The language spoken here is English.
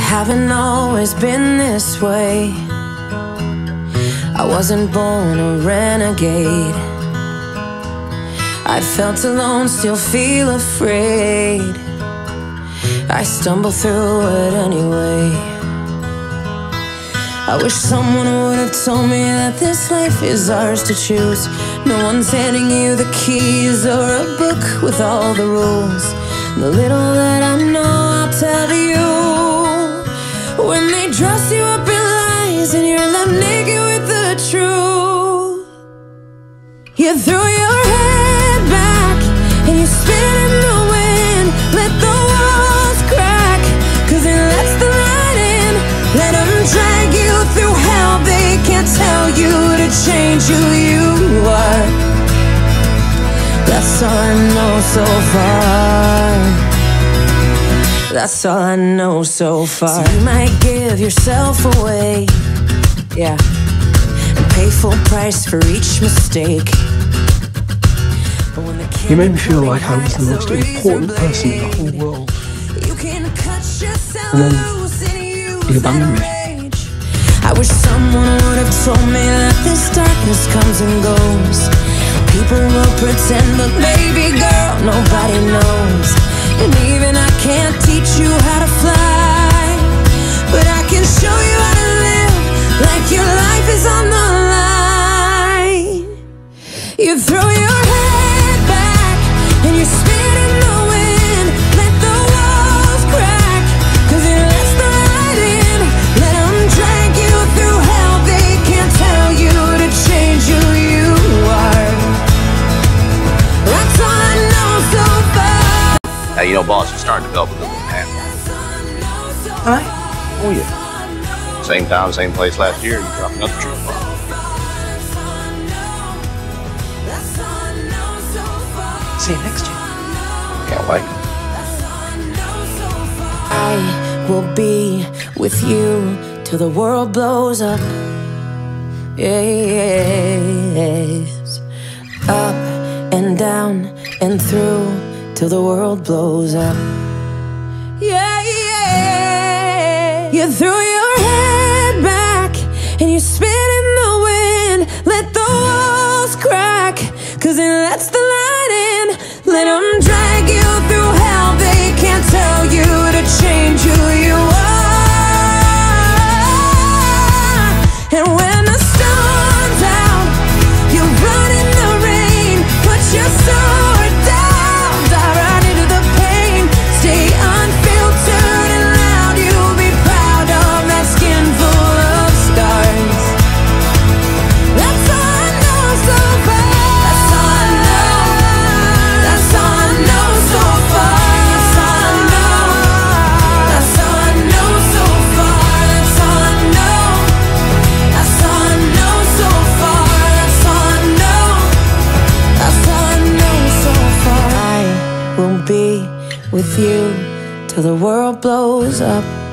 haven't always been this way. I wasn't born a renegade. I felt alone, still feel afraid. I stumble through it anyway. I wish someone would have told me that this life is ours to choose. No one's handing you the keys or a book with all the rules. The little that I know I'll tell to you. When they dress you up in lies and you're left naked with the truth, you throw your head back and you spin in the wind. Let the walls crack, 'cause it lets the light in. Let them drag you through hell. They can't tell you to change who you are. That's all I know so far. That's all I know so far. So you might give yourself away, yeah, and pay full price for each mistake. He made me feel like I was the most important person in the whole world. And then he abandoned me. I wish someone would have told me that this darkness comes and goes. People will pretend, but baby girl, nobody knows. And even I can't teach you how to fly, but I can show you how to live like your life is on the line. You throw your head back and you spin in the wind. Let the walls crack, 'cause it lets the light in. Let them drag you through hell. They can't tell you to change who you are. That's all I know so far. Now, you know, boss, you're starting to develop a good one, man. Hi? Oh, yeah. Same time, same place last year, you dropped another truth bomb. See you next year. Can't wait. I will be with you till the world blows up. Yes. Up and down and through till the world blows up. Yeah, yeah. You throw your head back and you spin in the wind. Let the walls crack, 'cause it lets the light in. Let them drag you through hell. They can't tell you to change who you are. And when the storm's out, you run in the rain. Put your sword down, dive right into the pain. Stay unfiltered and loud. You'll be proud of that skin full of scars. That's all I know so far. That's all I know. That's all I know so far. That's all I know. That's all I know so far. That's all I know. That's all I know so far. That's all I know. That's all I know so far. I will be with you till the world blows up.